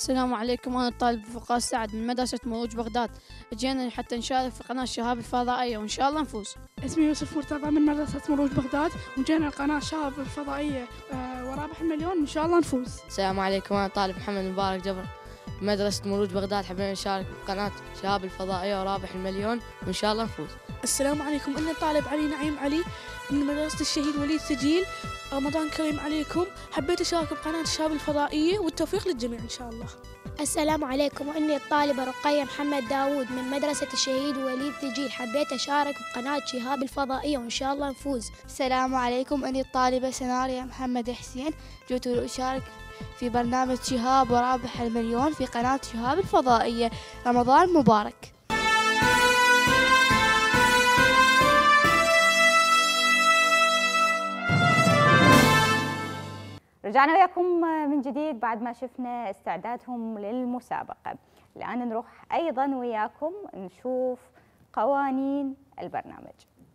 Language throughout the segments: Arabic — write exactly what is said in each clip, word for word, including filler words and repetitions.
السلام عليكم، أنا الطالب فقاس سعد من مدرسة مروج بغداد. جينا حتى نشارك في قناة شهاب الفضائية وإن شاء الله نفوز. اسمي يوسف مرتضى من مدرسة مروج بغداد، وجينا القناة شهاب الفضائية آه ورابح المليون وإن شاء الله نفوز. السلام عليكم، أنا طالب محمد مبارك جبر من مدرسة مروج بغداد. حبينا نشارك في قناة شهاب الفضائية ورابح المليون وإن شاء الله نفوز. السلام عليكم، أنا الطالب علي نعيم علي من مدرسة الشهيد وليد سجيل. رمضان كريم عليكم. حبيت أشارك بقناة شهاب الفضائية والتوفيق للجميع إن شاء الله. السلام عليكم، وإني الطالبة رقية محمد داوود من مدرسة الشهيد وليد ثجيل. حبيت أشارك بقناة شهاب الفضائية وإن شاء الله نفوز. السلام عليكم، أني الطالبة سناريا محمد حسين. جئت لأشارك في برنامج شهاب ورابح المليون في قناة شهاب الفضائية. رمضان مبارك. رجعنا وياكم من جديد بعد ما شفنا استعدادهم للمسابقة. الآن نروح أيضا وياكم نشوف قوانين البرنامج.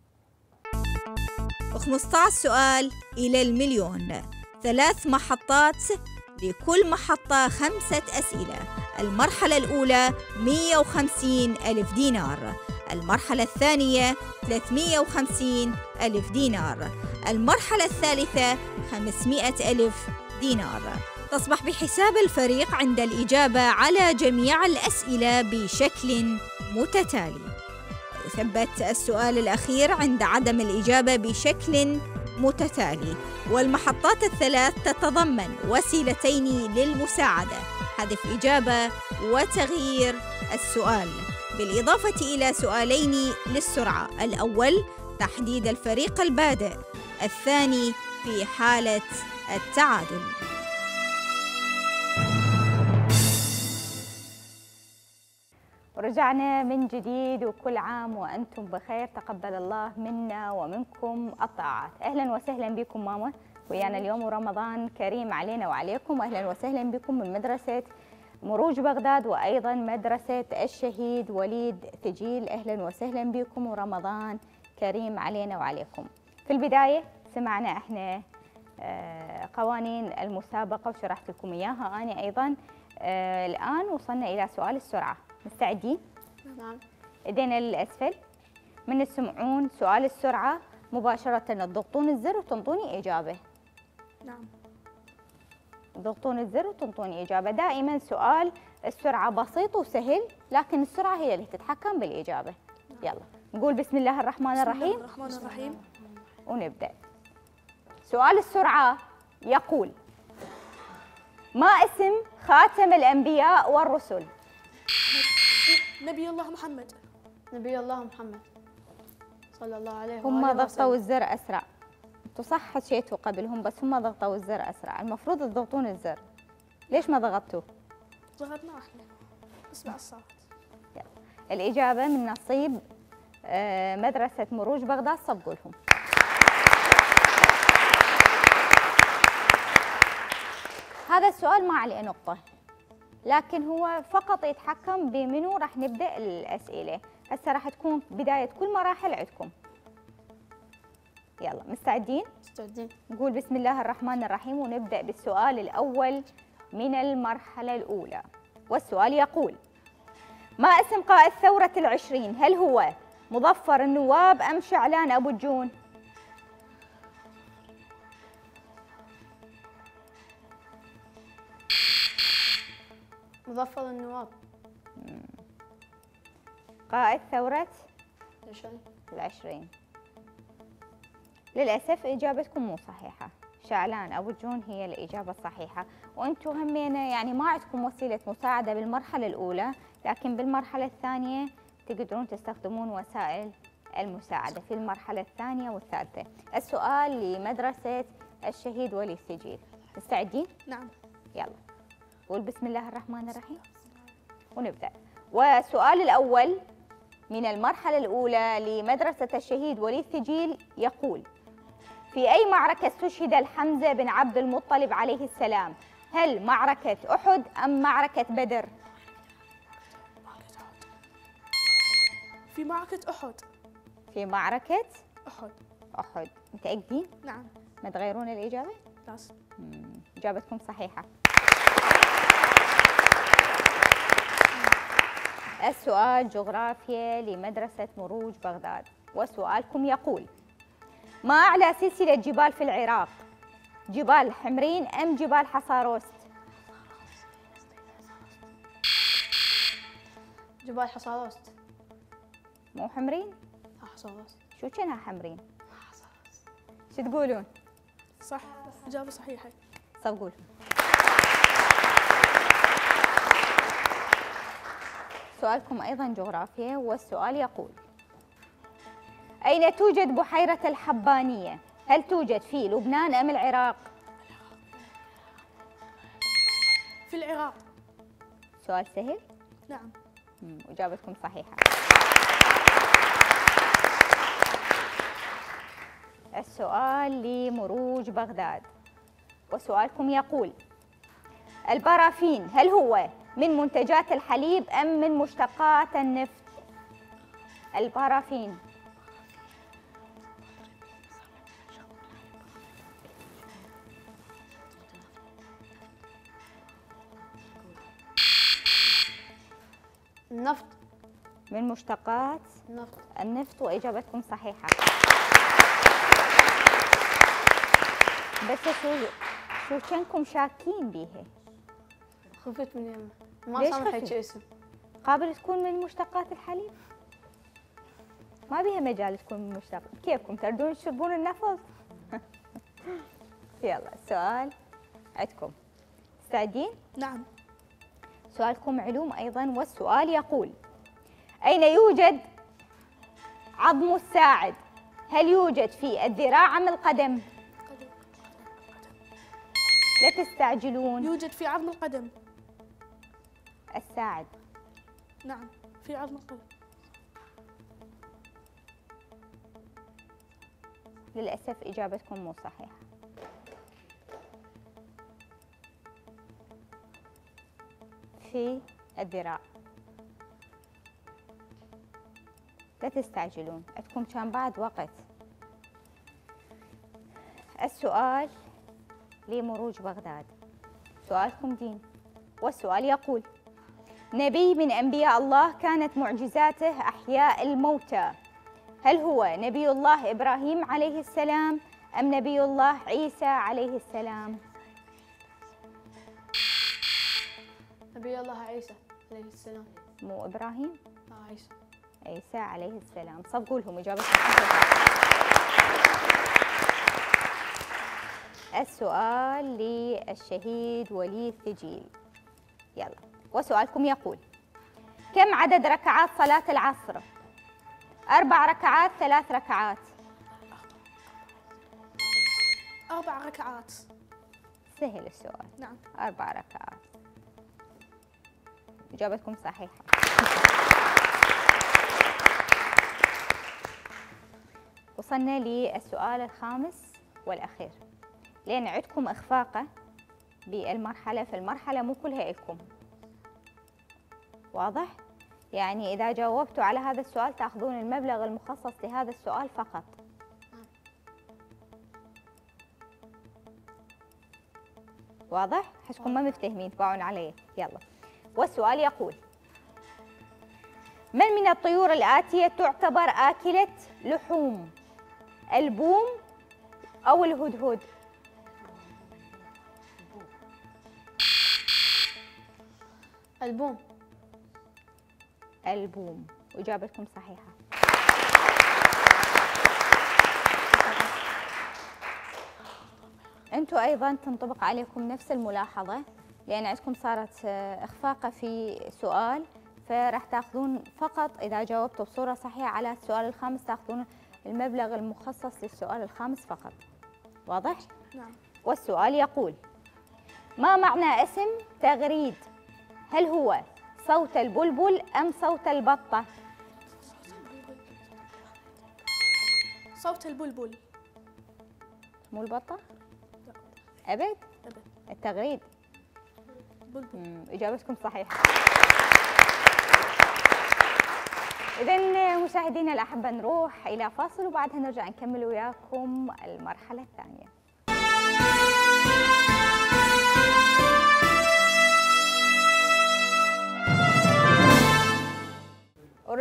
خمسة عشر سؤال إلى المليون، ثلاث محطات، لكل محطة خمسة أسئلة. المرحلة الأولى مئة وخمسين ألف دينار، المرحلة الثانية ثلاثمئة وخمسين ألف دينار، المرحلة الثالثة خمسمئة ألف دينار. تصبح بحساب الفريق عند الإجابة على جميع الأسئلة بشكل متتالي. يثبت السؤال الأخير عند عدم الإجابة بشكل متتالي. والمحطات الثلاث تتضمن وسيلتين للمساعدة: حذف إجابة وتغيير السؤال، بالإضافة إلى سؤالين للسرعة: الأول تحديد الفريق البادئ، الثاني في حالة التعادل. ورجعنا من جديد، وكل عام وأنتم بخير. تقبل الله منا ومنكم الطاعات. أهلا وسهلا بكم ماما ويانا اليوم، ورمضان كريم علينا وعليكم. أهلا وسهلا بكم من مدرسة مروج بغداد وأيضا مدرسة الشهيد وليد ثجيل. أهلا وسهلا بكم ورمضان كريم علينا وعليكم. في البداية سمعنا احنا قوانين المسابقة وشرحت لكم إياها أنا أيضا. الآن وصلنا إلى سؤال السرعة. مستعدين؟ نعم. ايدينا للأسفل. من تسمعون سؤال السرعة مباشرة تضغطون الزر وتنطوني إجابة. نعم. تضغطون الزر وتنطوني إجابة. دائما سؤال السرعة بسيط وسهل، لكن السرعة هي اللي تتحكم بالإجابة. يلا نقول بسم الله الرحمن الرحيم. بسم الله الرحمن الرحيم. ونبدأ. سؤال السرعة يقول: ما اسم خاتم الأنبياء والرسل؟ نبي الله محمد. نبي الله محمد صلى الله عليه وآله هم وسلم. ضغطوا الزر أسرع. انتوا صح حكيتوا قبلهم، بس هم ضغطوا الزر أسرع. المفروض تضغطون الزر. ليش ما ضغطتوا؟ ضغطنا احنا. اسمع الصوت. يلا. الإجابة من نصيب مدرسة مروج بغداد. صفقوا لهم. هذا السؤال ما عليه نقطة، لكن هو فقط يتحكم بمنو راح نبدأ الأسئلة. هسه راح تكون بداية كل مراحل عندكم. يلا مستعدين؟ مستعدين. نقول بسم الله الرحمن الرحيم ونبدأ بالسؤال الأول من المرحلة الأولى. والسؤال يقول: ما اسم قائد ثورة العشرين؟ هل هو مظفر النواب أم شعلان أبو الجون؟ مظفر النواب. قائد ثورة العشرين. العشرين. للأسف إجابتكم مو صحيحة. شعلان أبو الجون هي الإجابة الصحيحة. وأنتم همينة يعني ما عندكم وسيلة مساعدة بالمرحلة الأولى، لكن بالمرحلة الثانية تقدرون تستخدمون وسائل المساعدة في المرحلة الثانية والثالثة. السؤال لمدرسة الشهيد وليد ثجيل. مستعدين؟ نعم. يلا قول بسم الله الرحمن الرحيم ونبدأ. والسؤال الأول من المرحلة الأولى لمدرسة الشهيد وليد ثجيل يقول: في أي معركة استشهد الحمزة بن عبد المطلب عليه السلام؟ هل معركة أحد أم معركة بدر؟ في معركة أحد. في معركة أحد. أحد. متأكدين؟ نعم. ما تغيرون الإجابة؟ لازم. إجابتكم صحيحة. السؤال جغرافيا لمدرسة مروج بغداد، وسؤالكم يقول: ما أعلى سلسلة جبال في العراق؟ جبال حمرين أم جبال حصاروست؟ جبال حصاروست. مو حمرين؟ حصاروست. شو كانها حمرين؟ شو تقولون؟ صح، إجابة صحيحة. صفقوا. سؤالكم أيضا جغرافيا، والسؤال يقول: أين توجد بحيرة الحبانية؟ هل توجد في لبنان أم العراق؟ في العراق. سؤال سهل؟ نعم. مم، إجابتكم صحيحة. السؤال لمروج بغداد، وسؤالكم يقول: البرافين هل هو من منتجات الحليب أم من مشتقات النفط؟ البرافين. النفط. من مشتقات النفط. النفط، وإجابتكم صحيحة. بس شو شو كنكم شاكين بيها؟ خفت من يمه، ما ليش سامح خفت؟ هيك اسم. قابل تكون من مشتقات الحليب؟ ما بيها مجال تكون من مشتقات، كيفكم تردون تشربون النفط؟ يلا السؤال عندكم، مستعدين؟ نعم. سؤالكم علوم أيضا، والسؤال يقول: أين يوجد عظم الساعد؟ هل يوجد في الذراع أم القدم؟ لا تستعجلون. يوجد في عظم القدم. الساعد. نعم، في عظم القدم. للأسف إجابتكم مو صحيحة. في الذراع. لا تستعجلون، عندكم كان بعد وقت. السؤال لمروج بغداد، سؤالكم دين، والسؤال يقول: نبي من أنبياء الله كانت معجزاته أحياء الموتى، هل هو نبي الله إبراهيم عليه السلام أم نبي الله عيسى عليه السلام؟ نبي الله عيسى عليه السلام. مو إبراهيم؟ آه عيسى. عيسى عليه السلام. صفقوا لهم إجابة صحيحة. السؤال للشهيد وليد ثجيل، يلا، وسؤالكم يقول: كم عدد ركعات صلاة العصر؟ أربع ركعات، ثلاث ركعات؟ أربع ركعات. سهل السؤال. نعم. أربع ركعات. إجابتكم صحيحة. وصلنا للسؤال الخامس والأخير، لأن عندكم إخفاقة بالمرحلة، فالمرحلة مو كلها إلكم. واضح؟ يعني إذا جاوبتوا على هذا السؤال تأخذون المبلغ المخصص لهذا السؤال فقط. واضح؟ حسكم ما مفتهمين، تباعون علي. يلا، والسؤال يقول: من من الطيور الآتية تعتبر آكلة لحوم؟ البوم أو الهدهد؟ البوم. البوم، وإجابتكم صحيحة. أنتم أيضا تنطبق عليكم نفس الملاحظة، لأن عندكم صارت إخفاقة في سؤال، فراح تاخذون فقط إذا جاوبتوا بصورة صحيحة على السؤال الخامس تاخذون المبلغ المخصص للسؤال الخامس فقط. واضح؟ نعم. والسؤال يقول: ما معنى اسم تغريد؟ هل هو صوت البلبل أم صوت البطة؟ صوت البلبل. مو البطة؟ لا. أبد؟ أبد. التغريد. بلبل. مم، إجابتكم صحيحة. إذن مشاهدينا الأحبة نروح إلى فاصل وبعدها نرجع نكمل وياكم المرحلة الثانية.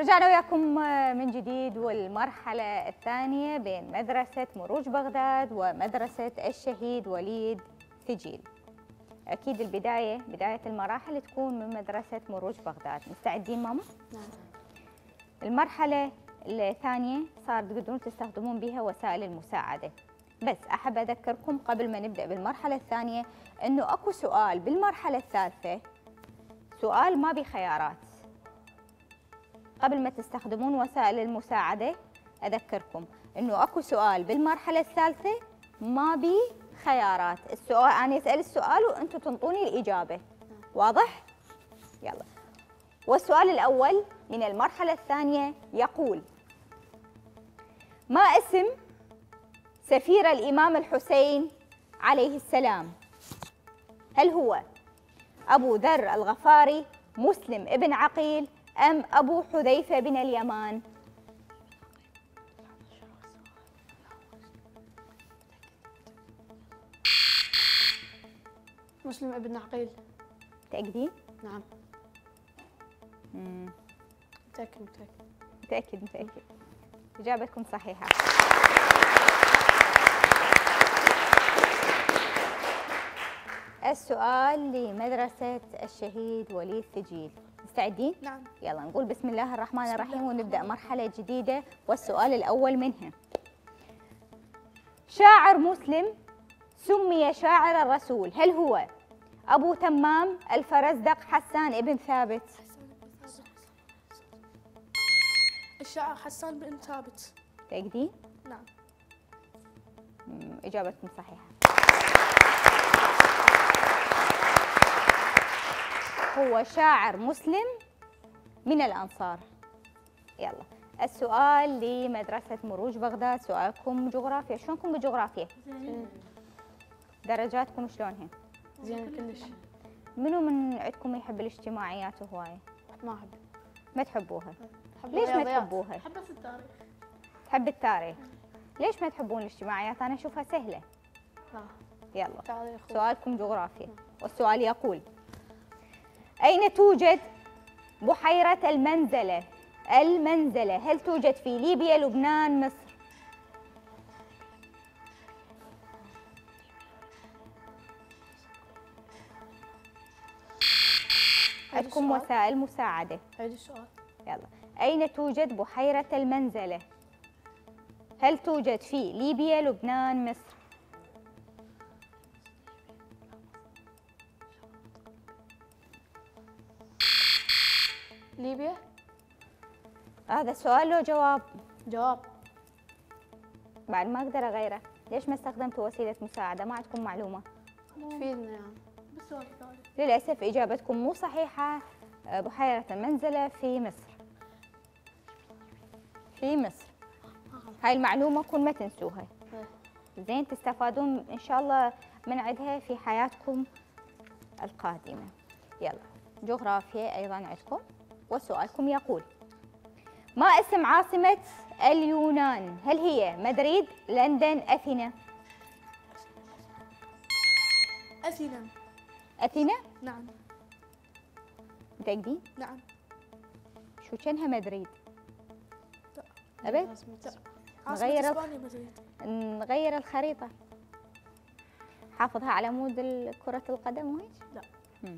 ورجعنا وياكم من جديد، والمرحلة الثانية بين مدرسة مروج بغداد ومدرسة الشهيد وليد ثجيل. أكيد البداية بداية المراحل تكون من مدرسة مروج بغداد. مستعدين ماما؟ نعم. المرحلة الثانية صار تقدرون تستخدمون بها وسائل المساعدة، بس أحب أذكركم قبل ما نبدأ بالمرحلة الثانية إنه أكو سؤال بالمرحلة الثالثة، سؤال ما بخيارات. قبل ما تستخدمون وسائل المساعدة أذكركم إنه أكو سؤال بالمرحلة الثالثة ما بي خيارات. السؤال أنا أسأل السؤال وأنتم تنطوني الإجابة. واضح؟ يلا. والسؤال الأول من المرحلة الثانية يقول: ما اسم سفير الإمام الحسين عليه السلام؟ هل هو أبو ذر الغفاري، مسلم ابن عقيل، أم أبو حذيفة بن اليمان؟ مسلم ابن عقيل. متأكدين؟ نعم. مم. متأكد متأكد متأكد متأكد. إجابتكم صحيحة. السؤال لمدرسة الشهيد وليد ثجيل. مستعدين؟ نعم. يلا نقول بسم الله الرحمن الرحيم ونبدأ مرحلة جديدة، والسؤال الأول منها: شاعر مسلم سمي شاعر الرسول، هل هو أبو تمام، الفرزدق، حسان ابن ثابت؟ الشاعر حسان بن ثابت. متأكدين؟ نعم. مم، إجابتكم صحيحة. هو شاعر مسلم من الأنصار. يلا السؤال لمدرسة مروج بغداد، سؤالكم جغرافيا. شلونكم بالجغرافيا؟ درجاتكم شلونها؟ زين كلش. منو من عندكم يحب الاجتماعيات هواية؟ ما أحب. ما تحبوها؟ أحب ليش ما الرياضيات. تحبوها؟ أحب بس التاريخ. تحب التاريخ. ليش ما تحبون الاجتماعيات؟ أنا أشوفها سهلة. آه. يلا تاريخ. سؤالكم جغرافيا، والسؤال يقول: أين توجد بحيرة المنزلة؟ المنزلة هل توجد في ليبيا، لبنان، مصر؟ عندكم وسائل مساعدة. عيد السؤال. يلا. أين توجد بحيرة المنزلة؟ هل توجد في ليبيا، لبنان، مصر؟ ليبيا. هذا سؤال له جواب. جواب. بعد ما أقدر أغيره. ليش ما استخدمتوا وسيلة مساعدة؟ ما عندكم معلومة. تفيدنا يعني. بالسؤال الثالث. للأسف إجابتكم مو صحيحة. بحيرة المنزلة في مصر. في مصر. هاي المعلومة كل ما تنسوها. زين تستفادون إن شاء الله من عندها في حياتكم القادمة. يلا جغرافيا أيضا عندكم، وسؤالكم يقول: ما اسم عاصمة اليونان؟ هل هي مدريد، لندن، أثينا؟ أثينا. أثينا؟ نعم. متأكدين؟ نعم. شو كانها مدريد؟ لا. أبد؟ لا. نغير عاصمة الخ- إسبانيا مدريد. نغير الخريطة. حافظها على مود كرة القدم وهيك؟ لا. مم.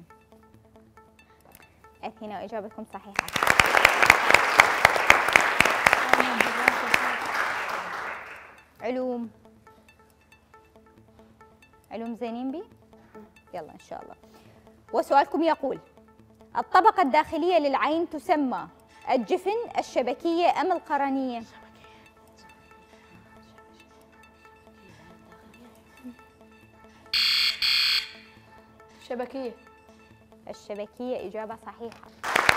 أثينا، وإجابتكم صحيحة. علوم. علوم زينين بي؟ يلا إن شاء الله. وسؤالكم يقول: الطبقة الداخلية للعين تسمى الجفن، الشبكية، أم القرنية؟ شبكية. الشبكية، إجابة صحيحة.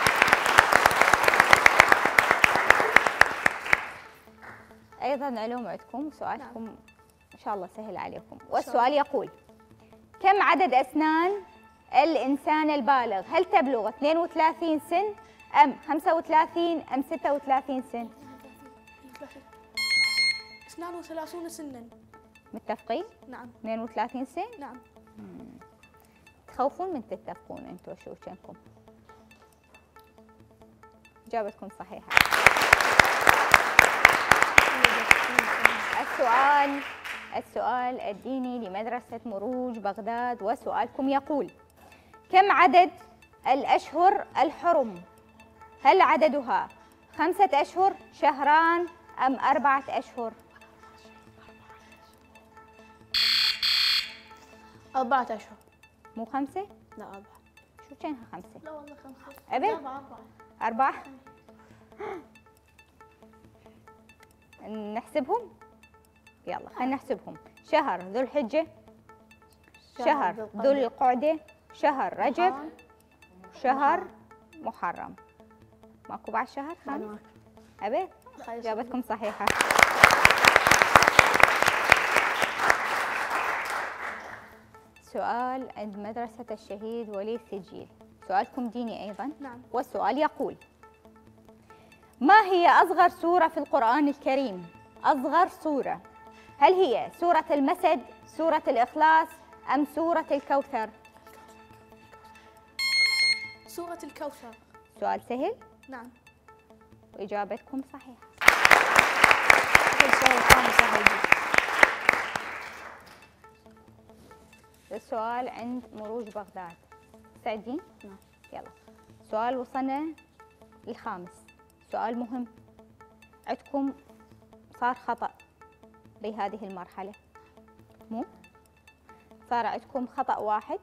أيضا علوم عندكم، سؤالكم نعم. إن شاء الله سهل عليكم. والسؤال يقول: كم عدد أسنان الإنسان البالغ؟ هل تبلغ اثنين وثلاثين سن، أم خمسة وثلاثين، أم ستة وثلاثين سن؟ اثنان وثلاثون سنا. متفقين؟ نعم. اثنين وثلاثين سن؟ نعم. تخوفون من تتفقون أنتوا شو كنكم؟ إجابتكم صحيحة. السؤال السؤال الديني لمدرسة مروج بغداد، وسؤالكم يقول: كم عدد الأشهر الحرم؟ هل عددها خمسة أشهر، شهران، أم أربعة أشهر؟ أربعة أشهر. مو خمسة؟ لا أربعة. شو كانها خمسة؟ لا والله خمسة. أبد؟ أربعة. أربعة؟ نحسبهم؟ يلا خلينا نحسبهم. شهر ذو الحجة، شهر ذو القعدة، شهر رجب، شهر محرم. ماكو بعد شهر خامس؟ أبد؟ إجابتكم صحيحة. سؤال عند مدرسة الشهيد وليد سجيل، سؤالكم ديني أيضا. نعم. والسؤال يقول: ما هي أصغر سورة في القرآن الكريم؟ أصغر سورة، هل هي سورة المسد، سورة الإخلاص، أم سورة الكوثر؟ سورة الكوثر. سؤال سهل؟ نعم. وإجابتكم صحيحة. السؤال عند مروج بغداد، مستعدين؟ نعم. يلا، سؤال وصلنا الخامس، سؤال مهم. عندكم صار خطأ بهذه المرحلة، مو؟ صار عندكم خطأ واحد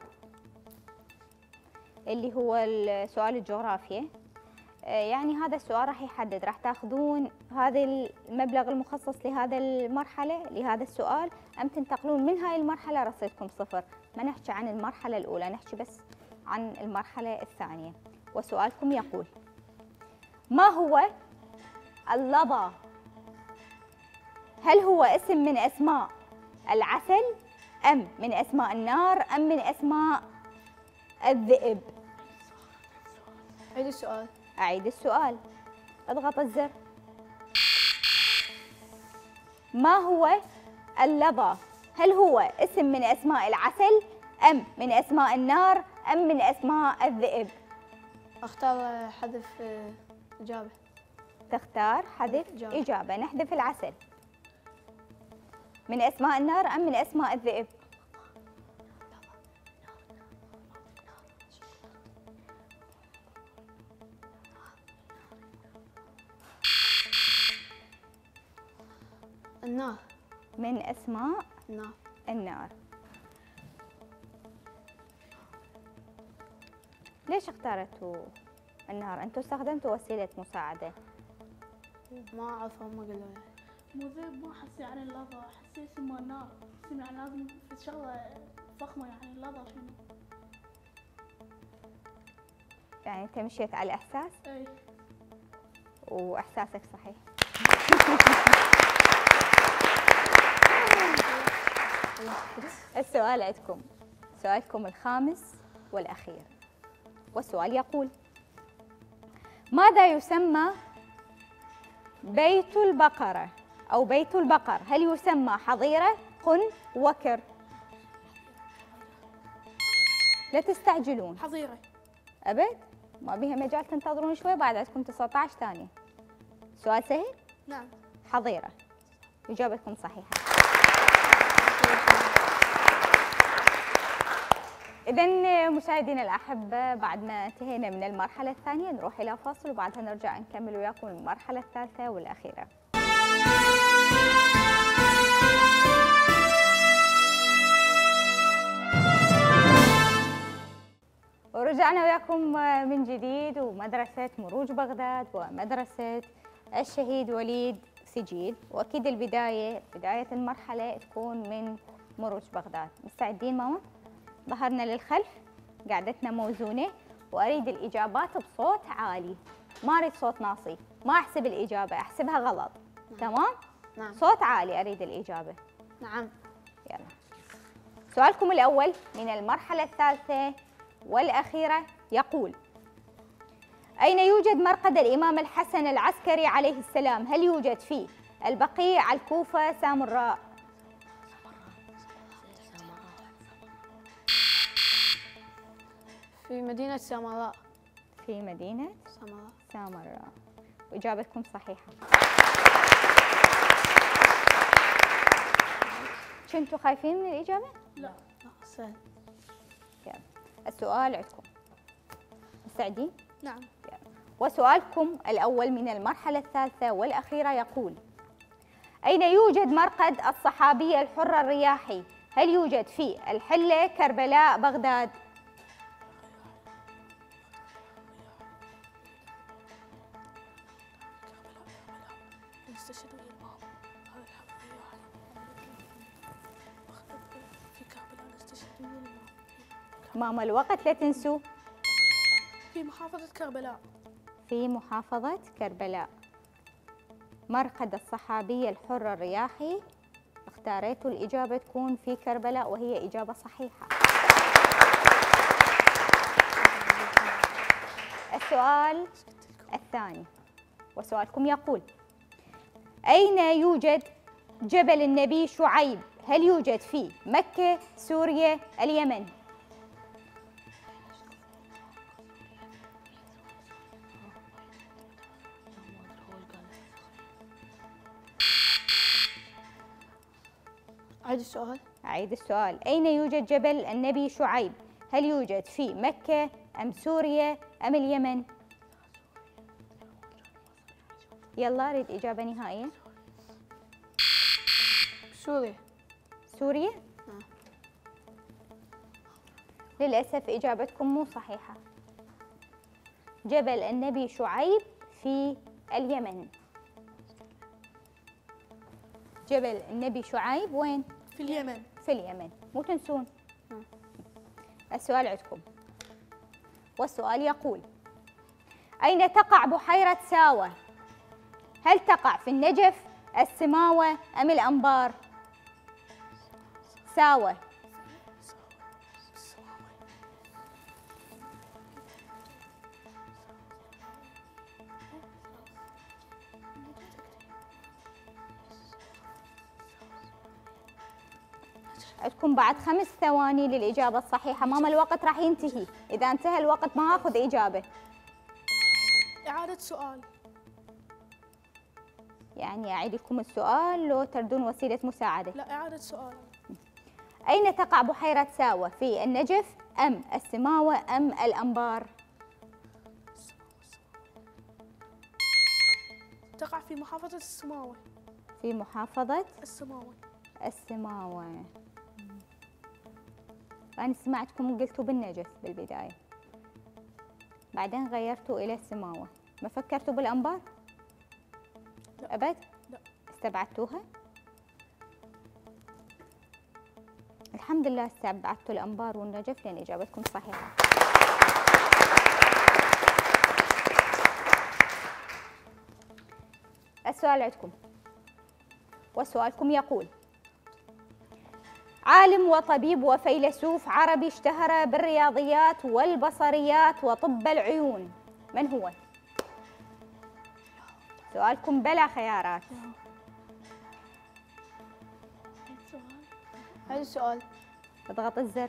اللي هو سؤال الجغرافيا. يعني هذا السؤال راح يحدد راح تاخذون هذا المبلغ المخصص لهذا المرحلة لهذا السؤال، أم تنتقلون من هاي المرحلة رصيدكم صفر. ما نحكي عن المرحلة الأولى، نحكي بس عن المرحلة الثانية. وسؤالكم يقول: ما هو اللظى؟ هل هو اسم من أسماء العسل، أم من أسماء النار، أم من أسماء الذئب؟ عيد السؤال. أعيد السؤال، اضغط الزر. ما هو اللظى؟ هل هو اسم من أسماء العسل، أم من أسماء النار، أم من أسماء الذئب؟ أختار حذف آه، إجابة. تختار حذف إجابة. إجابة. نحذف العسل. من أسماء النار أم من أسماء الذئب؟ النار. من أسماء النار. النار. ليش اختارتوا النار؟ أنتوا استخدمتوا وسيلة مساعدة. ما أعرف، هم قالوا لي. مو ذئب، ما حسي عن اللظى، حسيت اسمه النار. اسم يعني لازم في شغلة فخمة، يعني اللظى شنو؟ يعني أنت مشيت على الإحساس؟ اي. وإحساسك صحيح. السؤال عندكم، سؤالكم الخامس والأخير، والسؤال يقول: ماذا يسمى بيت البقرة أو بيت البقر؟ هل يسمى حظيرة، قن، وكر؟ لا تستعجلون. حظيرة. أبد؟ ما بيها مجال تنتظرون شوي، بعد عندكم تسعة عشر ثانية. سؤال سهل؟ نعم. حظيرة. إجابتكم صحيحة. إذن مشاهدينا الأحبة، بعد ما انتهينا من المرحلة الثانية نروح إلى فاصل، وبعدها نرجع نكمل وياكم المرحلة الثالثة والأخيرة. ورجعنا وياكم من جديد، ومدرسة مروج بغداد ومدرسة الشهيد وليد سجيل، وأكيد البداية بداية المرحلة تكون من مروج بغداد. مستعدين ماما؟ ظهرنا للخلف، قعدتنا موزونة، وأريد الإجابات بصوت عالي، ما أريد صوت ناصي، ما أحسب الإجابة، أحسبها غلط. نعم. تمام؟ نعم. صوت عالي أريد الإجابة. نعم. يلا. سؤالكم الأول من المرحلة الثالثة والأخيرة يقول: أين يوجد مرقد الإمام الحسن العسكري عليه السلام؟ هل يوجد في البقيع، الكوفة، سامراء؟ في مدينة سامراء. في مدينة سامراء. سامراء، وإجابتكم صحيحة. كنتوا خايفين من الإجابة؟ لا سهل. يلا السؤال عندكم، مستعدين؟ نعم. وسؤالكم الأول من المرحلة الثالثة والأخيرة يقول: أين يوجد مرقد الصحابي الحر الرياحي؟ هل يوجد في الحلة، كربلاء، بغداد؟ ماما الوقت لا تنسوا. في محافظة كربلاء. في محافظة كربلاء مرقد الصحابي الحر الرياحي. اختاريتوا الإجابة تكون في كربلاء، وهي إجابة صحيحة. السؤال الثاني وسؤالكم يقول: أين يوجد جبل النبي شعيب؟ هل يوجد في مكة، سوريا، اليمن؟ عيد السؤال. أعيد السؤال: أين يوجد جبل النبي شعيب؟ هل يوجد في مكة أم سوريا أم اليمن؟ يلا أريد إجابة نهائية. سوريا. سوريا؟ نعم. للأسف إجابتكم مو صحيحة. جبل النبي شعيب في اليمن. جبل النبي شعيب وين؟ في اليمن. في اليمن، مو تنسون. السؤال عندكم، والسؤال يقول: أين تقع بحيرة ساوة؟ هل تقع في النجف، السماوة أم الأنبار؟ ساوة. عندكم بعد خمس ثواني للإجابة الصحيحة. ماما الوقت راح ينتهي، إذا انتهى الوقت ما هاخذ إجابة. إعادة سؤال. يعني أعيد لكم السؤال لو تردون وسيلة مساعدة؟ لا، إعادة سؤال. أين تقع بحيرة ساوة؟ في النجف أم السماوة أم الأنبار؟ تقع في محافظة السماوة. في محافظة السماوة. السماوة. أنا سمعتكم قلتوا بالنجف بالبداية، بعدين غيرتوا إلى السماوة. ما فكرتوا بالأنبار؟ لا. أبد؟ لا. استبعدتوها؟ الحمد لله استبعدتوا الأنبار والنجف لأن إجابتكم صحيحة. السؤال عندكم، وسؤالكم يقول: عالم وطبيب وفيلسوف عربي اشتهر بالرياضيات والبصريات وطب العيون، من هو؟ سؤالكم بلا خيارات. عيد السؤال. اضغط الزر.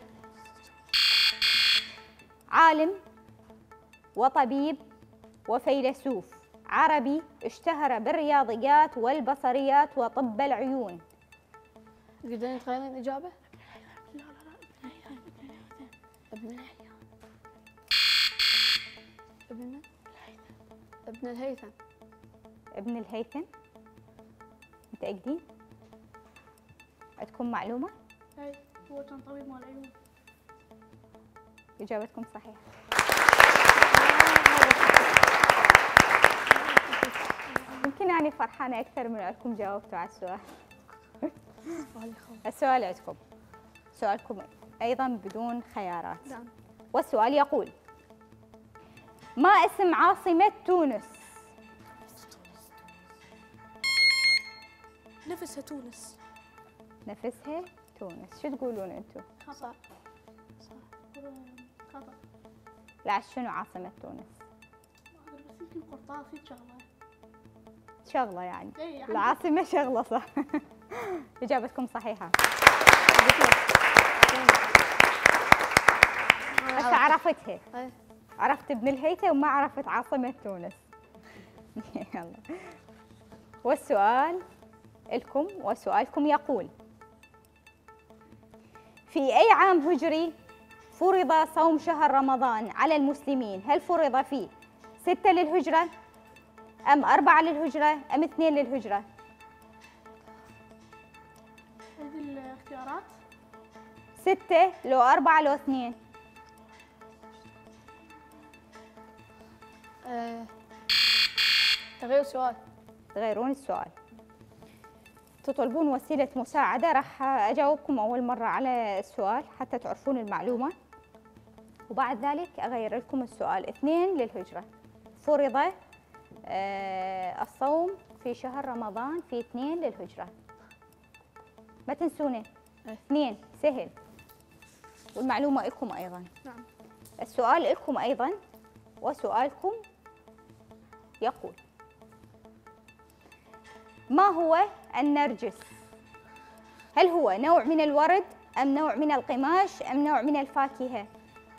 عالم وطبيب وفيلسوف عربي اشتهر بالرياضيات والبصريات وطب العيون. تقدرين تغيرين الإجابة؟ لا لا لا ابن الهيثم. ابن ابن الهيثم. ابن الهيثم. متأكدين؟ عندكم معلومة؟ اي هو كان طبيب مال العيون. إجابتكم صحيحة. يمكن أنا فرحانة أكثر من أنكم جاوبتوا على السؤال. السؤال عندكم، سؤالكم أيضا بدون خيارات. نعم. والسؤال يقول: ما اسم عاصمة تونس؟ نفسها تونس. نفسها تونس. شو تقولون أنتم؟ خطأ. خطأ. لا، شنو عاصمة تونس؟ ما أدري بس يمكن قرطاسي شغلة. شغلة يعني. إي يعني. العاصمة شغلة صح. إجابتكم صحيحة. بس عرفتها. عرفت ابن الهيثم وما عرفت عاصمة تونس. يلا والسؤال لكم، وسؤالكم يقول: في أي عام هجري فرض صوم شهر رمضان على المسلمين؟ هل فرض فيه ستة للهجرة أم أربعة للهجرة أم اثنين للهجرة؟ هذه الاختيارات. ستة لو أربعة لو اثنين. آه، تغيير السؤال. تغيرون السؤال. تطلبون وسيلة مساعدة. راح أجاوبكم أول مرة على السؤال حتى تعرفون المعلومة، وبعد ذلك أغير لكم السؤال. اثنين للهجرة. فرض آه الصوم في شهر رمضان في اثنين للهجرة. ما تنسونه. اثنين سهل. والمعلومة لكم أيضا. نعم. السؤال لكم أيضا، وسؤالكم يقول: ما هو النرجس؟ هل هو نوع من الورد أم نوع من القماش أم نوع من الفاكهة؟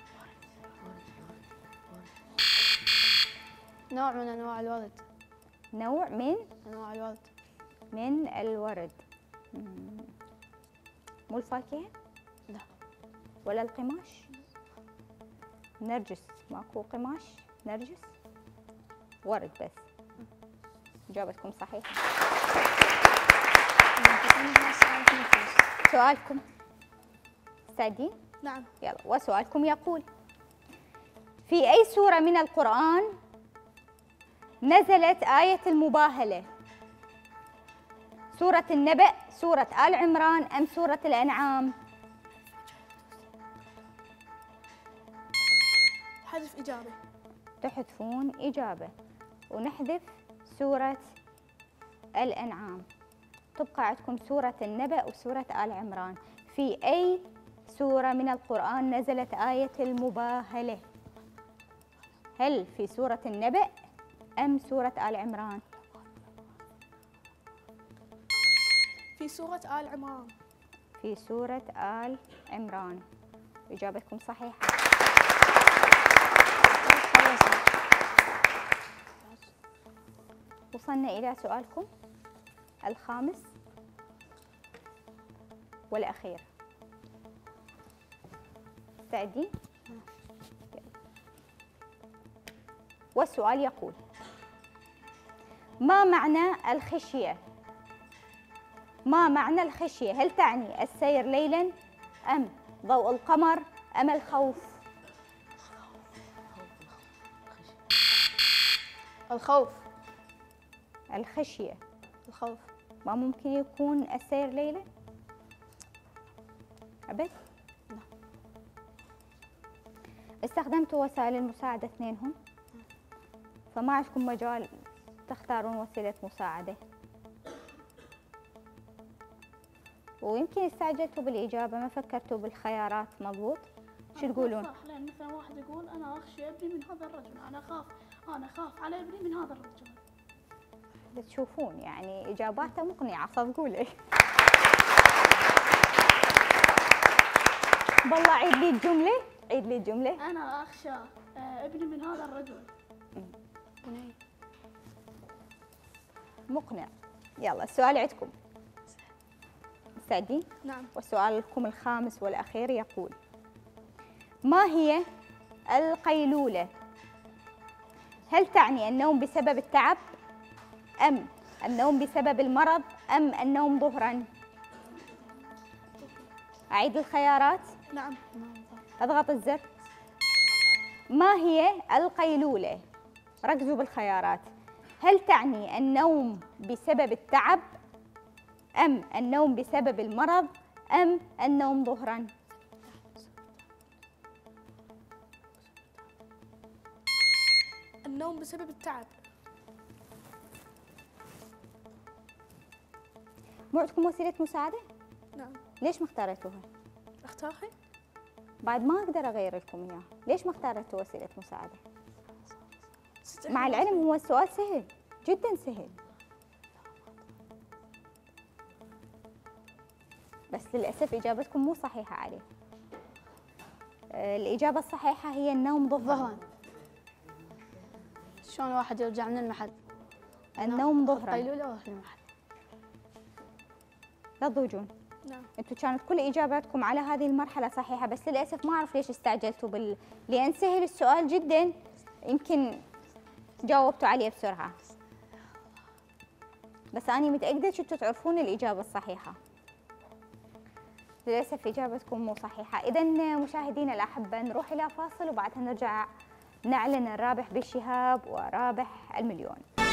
نوع من أنواع الورد. نوع من أنواع الورد. من الورد. مم. مو الفاكهة؟ لا. ولا القماش؟ نرجس ماكو قماش، نرجس ورد بس. إجابتكم صحيحة. سؤالكم مستعدين؟ نعم. يلا وسؤالكم يقول: في أي سورة من القرآن نزلت آية المباهلة؟ سورة النبأ، سورة آل عمران أم سورة الأنعام؟ حذف إجابة. تحذفون إجابة ونحذف سورة الأنعام. تبقى عندكم سورة النبأ وسورة آل عمران. في أي سورة من القرآن نزلت آية المباهلة؟ هل في سورة النبأ أم سورة آل عمران؟ في سورة آل عمران. في سورة آل عمران. إجابتكم صحيحة. وصلنا إلى سؤالكم الخامس والأخير. مستعدين؟ والسؤال يقول: ما معنى الخشية؟ ما معنى الخشية؟ هل تعني السير ليلاً أم ضوء القمر أم الخوف؟ الخوف. الخشية. الخوف. ما ممكن يكون السير ليلاً؟ أبد؟ لا. استخدمتوا وسائل المساعدة اثنينهم، فما عندكم مجال تختارون وسيلة مساعدة، ويمكن استعجلتوا بالإجابة ما فكرتوا بالخيارات. مضبوط؟ شو تقولون؟ صح، لأن مثلا واحد يقول أنا أخشى ابني من هذا الرجل، أنا أخاف أنا أخاف على ابني من هذا الرجل. تشوفون يعني إجاباته مقنعة صدقوا لي. بالله عيد لي الجملة، عيد لي الجملة. أنا أخشى آه، ابني من هذا الرجل. مقنع. يلا السؤال عندكم. مستعدين؟ نعم. وسؤالكم الخامس والأخير يقول: ما هي القيلولة؟ هل تعني النوم بسبب التعب أم النوم بسبب المرض أم النوم ظهراً؟ أعيد الخيارات؟ نعم. أضغط الزر. ما هي القيلولة؟ ركزوا بالخيارات. هل تعني النوم بسبب التعب أم النوم بسبب المرض أم النوم ظهراً؟ النوم بسبب التعب. مو عندكم وسيلة مساعدة؟ نعم. ليش ما اختاريتوها؟ اختارها؟ بعد ما أقدر أغير لكم إياه، ليش ما اختاريتوا وسيلة مساعدة؟ مع العلم هو السؤال سهل جدا سهل، بس للأسف إجابتكم مو صحيحة عليه. الإجابة الصحيحة هي النوم ظهراً. شلون الواحد يرجع من المحل؟ النوم ظهرا. قيلولة وأروح المحل. لا تضوجون. نعم. انتم كانت كل اجاباتكم على هذه المرحله صحيحه، بس للاسف ما اعرف ليش استعجلتوا بال لان سهل السؤال جدا، يمكن جاوبتوا عليه بسرعه. بس انا متاكده انتم تعرفون الاجابه الصحيحه. للاسف اجابتكم مو صحيحه. اذا مشاهدينا الاحبه نروح الى فاصل وبعدها نرجع نعلن الرابح بالشهاب ورابح المليون.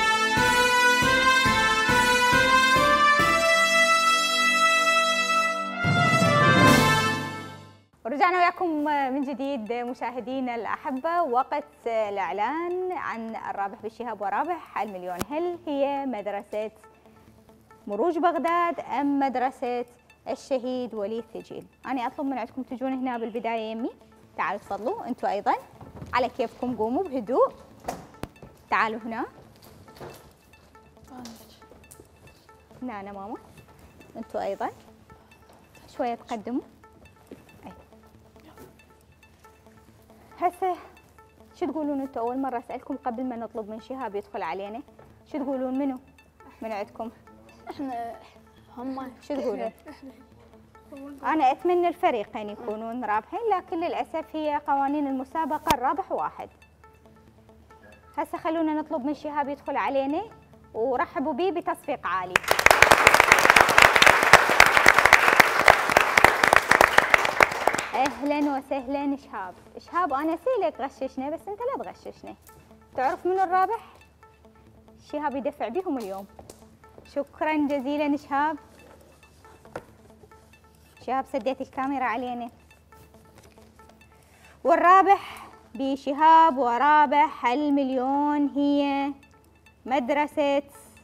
ورجعنا وياكم من جديد مشاهدينا الأحبة. وقت الإعلان عن الرابح بالشهاب ورابح المليون. هل هي مدرسة مروج بغداد أم مدرسة الشهيد وليد ثجيل؟ أنا أطلب من عندكم تجون هنا بالبداية يمي. تعالوا تفضلوا أنتوا أيضا على كيفكم، قوموا بهدوء. تعالوا هنا هنا أنا ماما. أنتوا أيضا شوية تقدموا. هسه شو تقولون انتم؟ اول مره اسالكم قبل ما نطلب من شهاب يدخل علينا، شو تقولون؟ منو من عندكم؟ احنا هم. شو تقولون؟ انا اتمنى الفريقين يكونون رابحين، لكن للاسف هي قوانين المسابقه الرابح واحد. هسه خلونا نطلب من شهاب يدخل علينا ورحبوا بيه بتصفيق عالي. اهلا وسهلا شهاب. شهاب انا اسالك غششنا بس انت لا تغششنا. تعرف من الرابح؟ شهاب يدفع بهم اليوم. شكرا جزيلا شهاب. شهاب سديت الكاميرا علينا. والرابح بشهاب ورابح المليون هي مدرسة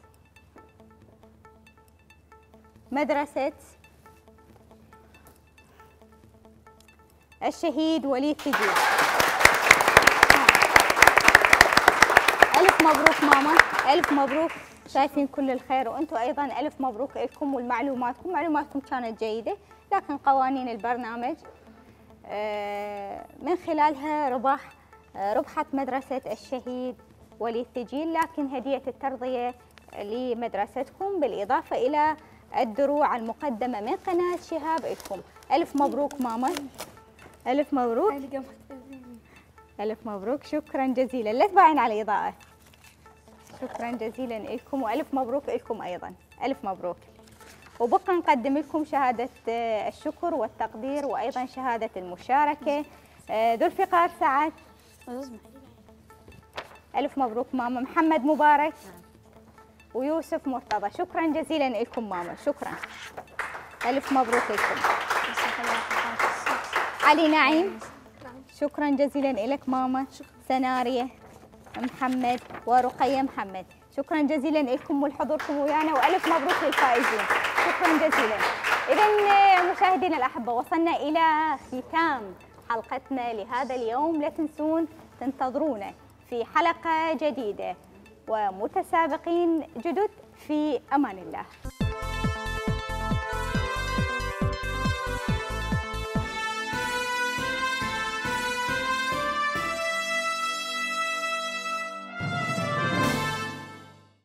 مدرسة الشهيد وليد ثجيل. ألف مبروك ماما، ألف مبروك. شايفين كل الخير، وأنتم أيضا ألف مبروك لكم والمعلوماتكم، معلوماتكم كانت جيدة، لكن قوانين البرنامج من خلالها ربح ربحت مدرسة الشهيد وليد ثجيل، لكن هدية الترضية لمدرستكم بالإضافة إلى الدروع المقدمة من قناة شهاب لكم. ألف مبروك ماما. ألف مبروك. ألف مبروك. شكرا جزيلا. لا تباين على الإضاءة. شكرا جزيلا لكم وألف مبروك لكم أيضا. ألف مبروك. وبقى نقدم لكم شهادة الشكر والتقدير وأيضا شهادة المشاركة. ذو الفقار سعد. ألف مبروك ماما. محمد مبارك ويوسف مرتضى. شكرا جزيلا لكم ماما. شكرا. ألف مبروك لكم. علي نعيم. شكرا جزيلا لك ماما. سناريا محمد ورقية محمد. شكرا جزيلا لكم ولحضوركم ويانا وألف مبروك للفائزين. شكرا جزيلا. إذا مشاهدينا الأحبة وصلنا إلى ختام حلقتنا لهذا اليوم. لا تنسون تنتظرونا في حلقة جديدة ومتسابقين جدد. في أمان الله.